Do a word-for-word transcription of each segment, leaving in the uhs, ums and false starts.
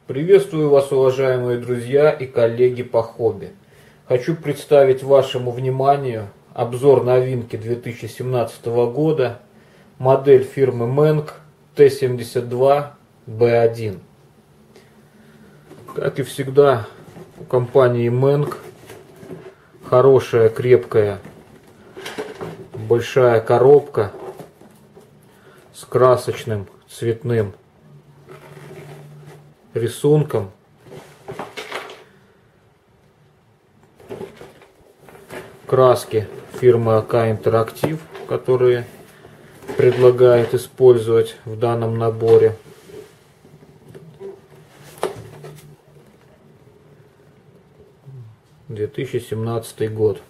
Приветствую вас, уважаемые друзья и коллеги по хобби. Хочу представить вашему вниманию обзор новинки две тысячи семнадцатого года, модель фирмы Menk Т семьдесят два Б один. Как и всегда, у компании Menk хорошая, крепкая, большая коробка с красочным цветным рисунком. Краски фирмы АК Интерактив, которые предлагает использовать в данном наборе. две тысячи семнадцатый год.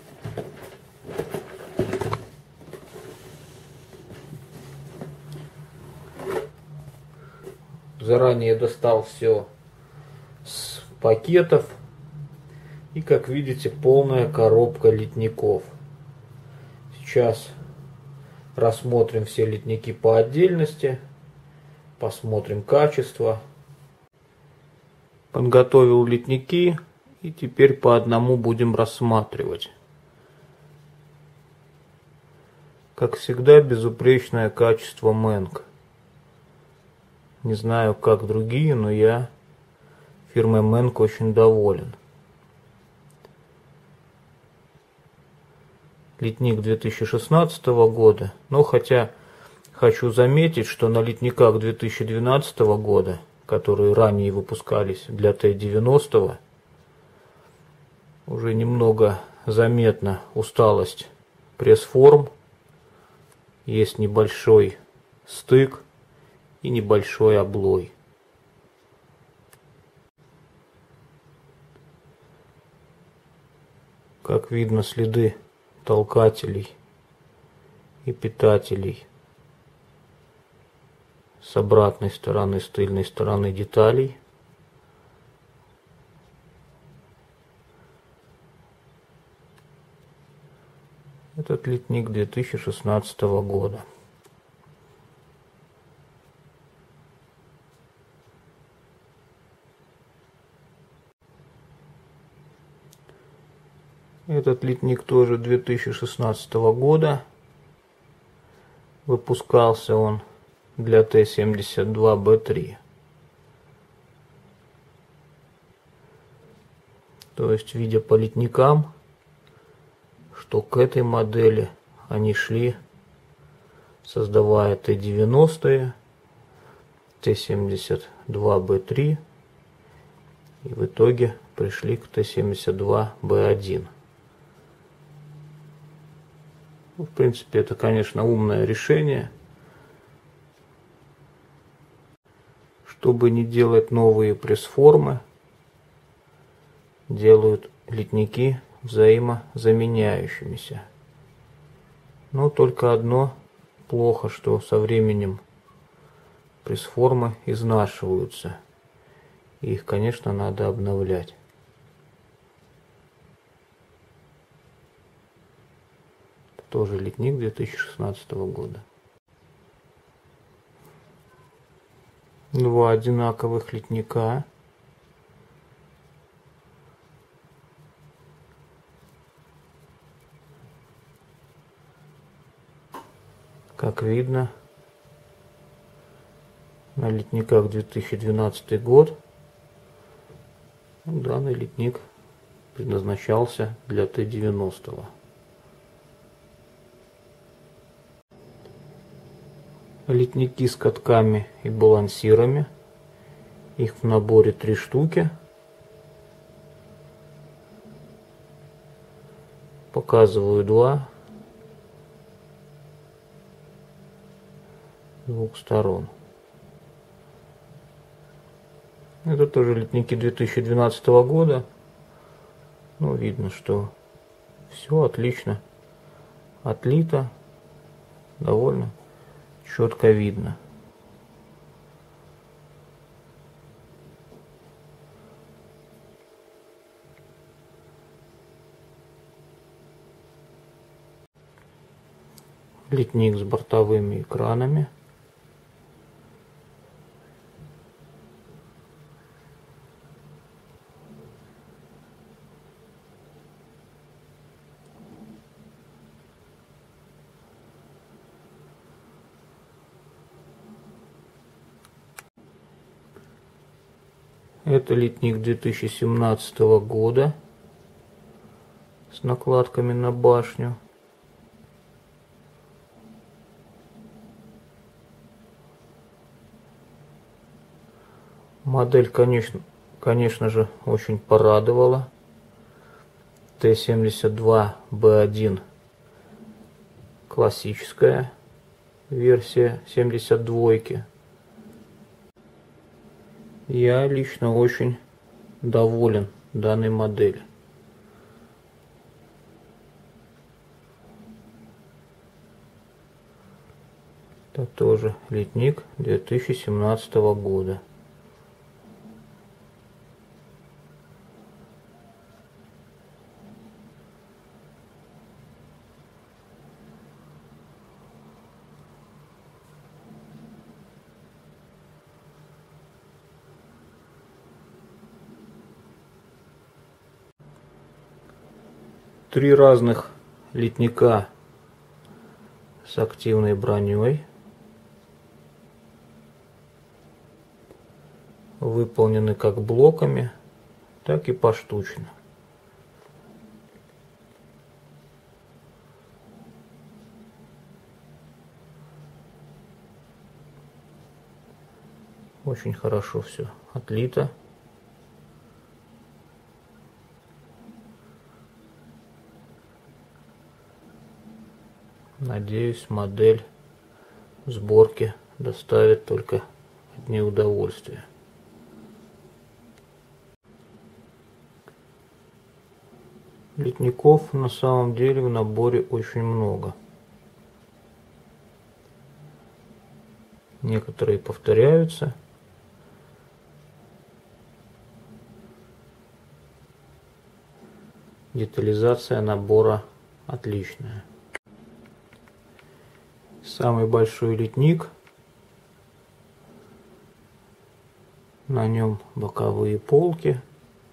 Заранее достал все с пакетов. И, как видите, полная коробка литников. Сейчас рассмотрим все литники по отдельности. Посмотрим качество. Подготовил литники. И теперь по одному будем рассматривать. Как всегда, безупречное качество Menk. Не знаю, как другие, но я фирмой Menk очень доволен. Литник две тысячи шестнадцатого года, но хотя хочу заметить, что на литниках две тысячи двенадцатого года, которые ранее выпускались для Т девяносто, уже немного заметна усталость пресс-форм, есть небольшой стык и небольшой облой. Как видно, следы толкателей и питателей с обратной стороны, с тыльной стороны деталей. Этот литник две тысячи шестнадцатого года. Этот литник тоже две тысячи шестнадцатого года. Выпускался он для Т семьдесят два Б три. То есть, видя по литникам, что к этой модели они шли, создавая Т девяносто, Т семьдесят два Б три, и в итоге пришли к Т семьдесят два Б один. В принципе, это, конечно, умное решение. Чтобы не делать новые пресс-формы, делают литники взаимозаменяющимися. Но только одно плохо, что со временем пресс-формы изнашиваются. И их, конечно, надо обновлять. Тоже литник две тысячи шестнадцатого года. Два одинаковых литника. Как видно, на литниках две тысячи двенадцатый год данный литник предназначался для Т девяносто. Литники с катками и балансирами. Их в наборе три штуки. Показываю два. С двух сторон. Это тоже литники две тысячи двенадцатого года. Ну, видно, что все отлично отлито. Довольно четко видно. Литник с бортовыми экранами. Это литник две тысячи семнадцатого года с накладками на башню. Модель, конечно, конечно же, очень порадовала. Т семьдесят два Б один классическая версия семьдесят двойки. Я лично очень доволен данной моделью. Это тоже литник две тысячи семнадцатого года. Три разных литника с активной броней, выполнены как блоками, так и поштучно. Очень хорошо все отлито. Надеюсь, модель в сборке доставит только одни удовольствия. Литников на самом деле в наборе очень много. Некоторые повторяются. Детализация набора отличная. Самый большой литник. На нем боковые полки.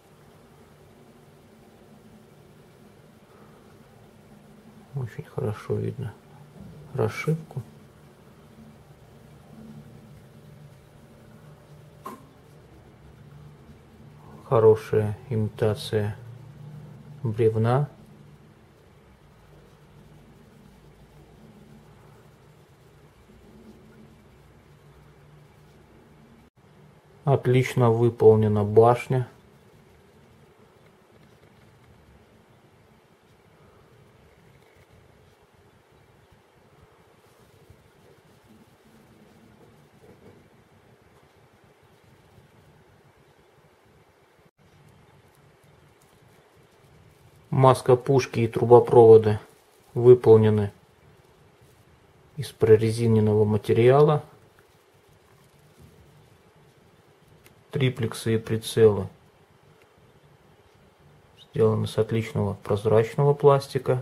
Очень хорошо видно расшивку. Хорошая имитация бревна. Отлично выполнена башня. Маска пушки и трубопроводы выполнены из прорезиненного материала. Триплексы и прицелы сделаны с отличного прозрачного пластика.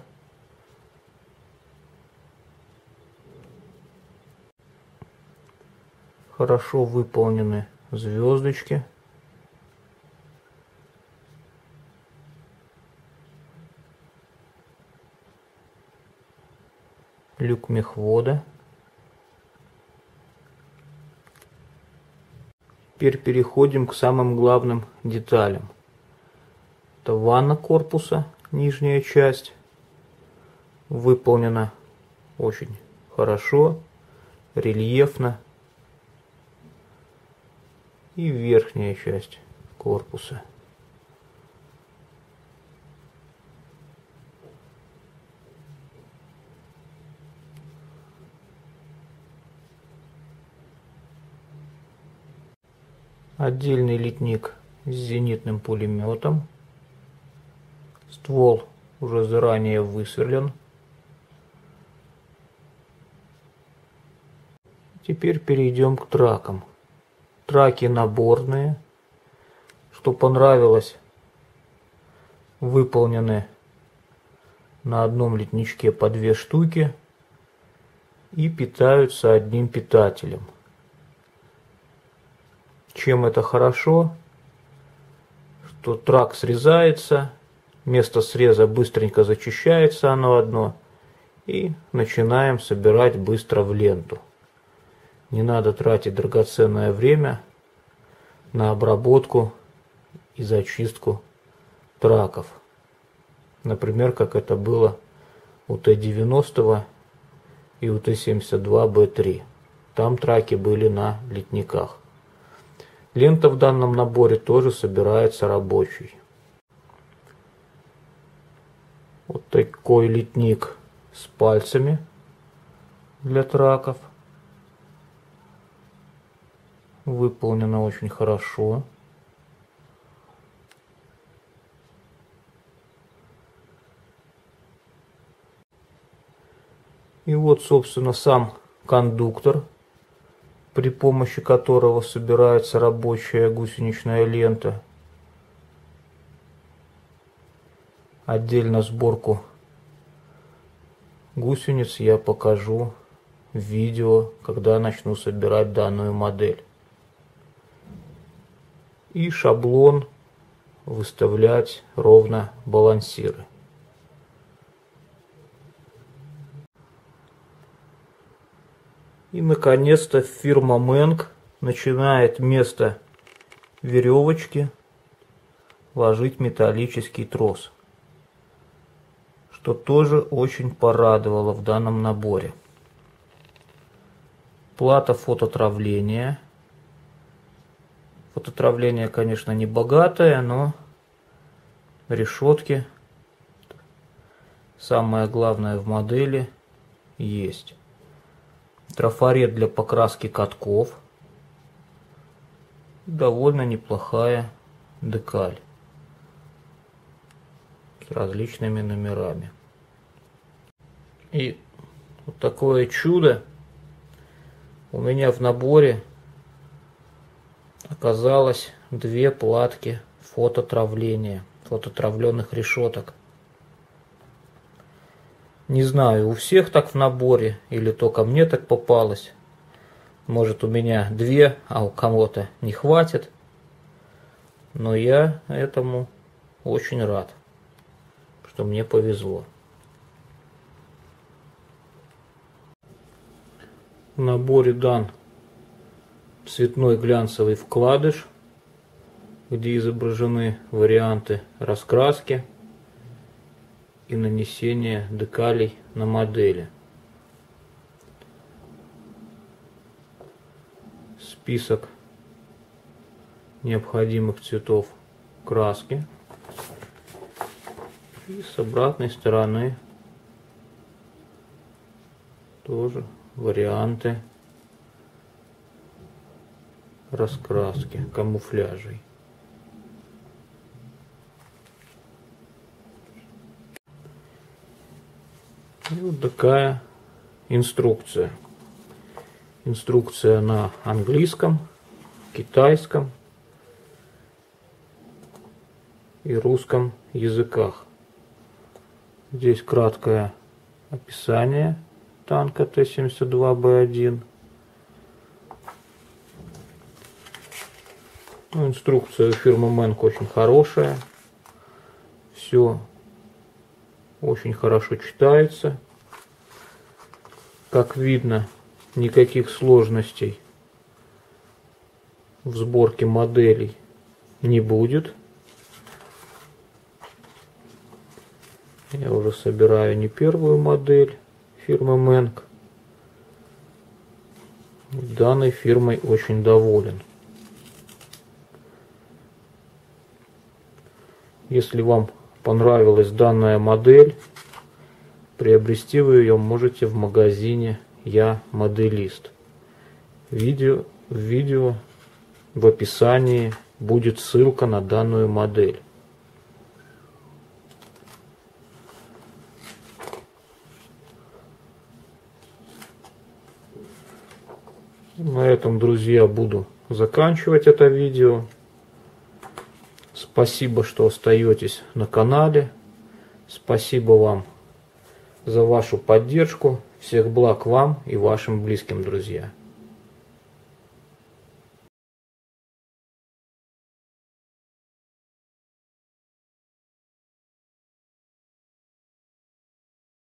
Хорошо выполнены звездочки. Люк мехвода. Теперь переходим к самым главным деталям. Это ванна корпуса, нижняя часть. Выполнена очень хорошо, рельефно. И верхняя часть корпуса. Отдельный литник с зенитным пулеметом. Ствол уже заранее высверлен. Теперь перейдем к тракам. Траки наборные. Что понравилось, выполнены на одном литничке по две штуки и питаются одним питателем. Чем это хорошо? Что трак срезается, место среза быстренько зачищается оно одно, и начинаем собирать быстро в ленту. Не надо тратить драгоценное время на обработку и зачистку траков. Например, как это было у Т девяносто и у Т семьдесят два Б три. Там траки были на литниках. Лента в данном наборе тоже собирается рабочей. Вот такой литник с пальцами для траков. Выполнено очень хорошо. И вот, собственно, сам кондуктор, при помощи которого собирается рабочая гусеничная лента. Отдельно сборку гусениц я покажу в видео, когда начну собирать данную модель. И шаблон выставлять ровно балансиры. И, наконец-то, фирма Менг начинает вместо веревочки ложить металлический трос, что тоже очень порадовало в данном наборе. Плата фототравления. Фототравление, конечно, не богатое, но решетки, самое главное в модели, есть. Трафарет для покраски катков. Довольно неплохая декаль с различными номерами. И вот такое чудо у меня в наборе оказалось две платки фототравления, фототравленных решеток. Не знаю, у всех так в наборе или только мне так попалось. Может, у меня две, а у кого-то не хватит. Но я этому очень рад, что мне повезло. В наборе дан цветной глянцевый вкладыш, где изображены варианты раскраски и нанесения декалей на модели. Список необходимых цветов краски. И с обратной стороны тоже варианты раскраски, камуфляжей. И вот такая инструкция. Инструкция на английском, китайском и русском языках. Здесь краткое описание танка Т семьдесят два Б один. Ну, инструкция фирмы Менг очень хорошая. Все очень хорошо читается. Как видно, никаких сложностей в сборке моделей не будет. Я уже собираю не первую модель фирмы Менг. Данной фирмой очень доволен. Если вам понравилась данная модель, приобрести вы ее можете в магазине Я Моделист. Видео, в видео в описании будет ссылка на данную модель. На этом, друзья, буду заканчивать это видео. Спасибо, что остаетесь на канале. Спасибо вам за вашу поддержку. Всех благ вам и вашим близким, друзья.